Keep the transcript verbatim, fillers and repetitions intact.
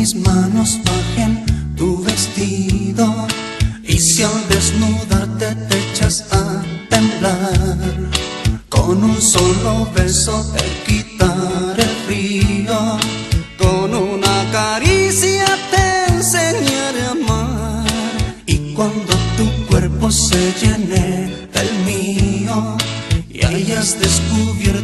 mis manos bajen tu vestido y si al desnudarte te echas a temblar, con un solo beso te quitaré el frío, con una caricia te enseñaré a amar. Y cuando tu cuerpo se llene del mío y hayas descubierto